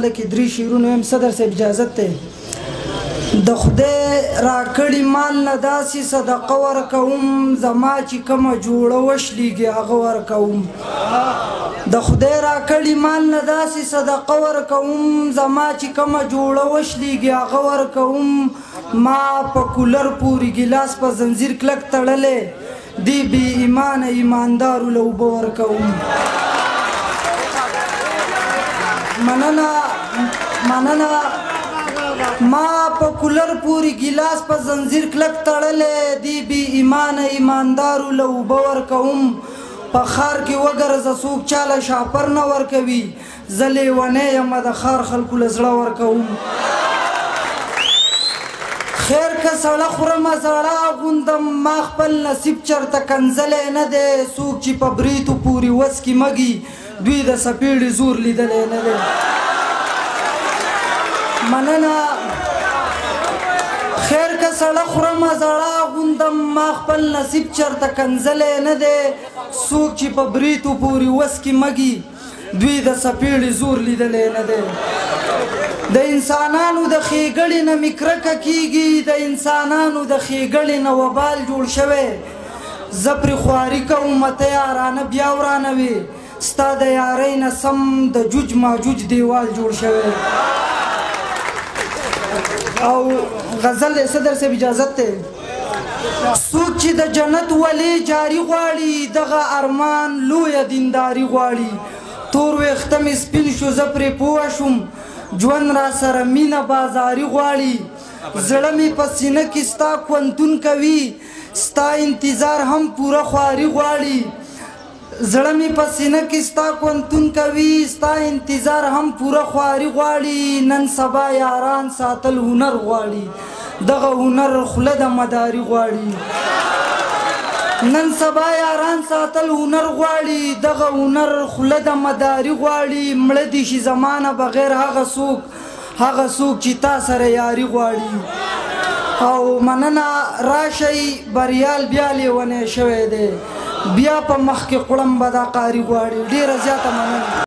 خله کې درې شعرونه هم صدر صاحب اجازت ته د خدای راکړي مال نه داسې صدقه ورکوم زما چې کومه جوړه وشلیږي هغه ورکوم د خدای راکړي مال نه داسې صدقه ورکوم زما چې کومه جوړه وشلیږي هغه ورکوم ما په کولر پورې ګیلاس په زنځیر کلک تړلی دی بې ایمانه ایماندارو له اوبه ورکوم مننه ما په کولر پورې ګیلاس په زنځیر کلک تړلی دی بې ایمانه ایماندارو له اوبه ورکوم په ښار کې وګرځه څوک چاله شاپر نه ورکوي زه لیونی یمه د ښار خلکو له زړه ورکوم خیر که سړه خورمه زړه غوندم ما خپل نصیب چرته کنځلی نه دی څوک چې په بریتو پورې وس کې مږي دوی د سپېړې زور لیدلی نه دی مننه خیر که سړه خورمه زړه غوندم ما خپل نصیب چرته کنځلی نه دی څوک چې په بریتو پورې وس کې مږي دوی د سپېړې زور لیدلی نه دی د انسانانو د ښېګړې نه مې کرکه کېږي د انسانانو د ښېګړې نه وبال جوړ شوی زه پرې خواري کوم ته یارانه بیا ورانوې ستا د یارۍ نه سم د جوج ماجوج دیوال جوړ شوی او غزل دی صدر صاحب اجازت دی څوک چې د جنت ولې جاري غواړي دغه ارمان لویه دینداري غواړي تور ویښته مې سپین شو زه پرې پوه شوم ژوند را سره مینه بازاري غواړي زړه مې په سینه کې ستا کوندون کوي ستا انتظار هم پوره خواري غواړي زړه مې په سینه کې ستا کوندون کوي ستا انتظار هم پوره خواري غواړي نن سبا یاران ساتل هنر غواړي دغه هنر خوله د مداري غواړي نن سبا یاران ساتل هنر غواړي دغه هنر خوله د مداري غواړي مړه دي شي زمانه بغیر هغه څوک چې تا سره یاري غواړي او مننه راشئ بریال بیا لیونی شوی دی بیا په مخ کې قړم به دا قاري غواړي ډېره زیاته مننه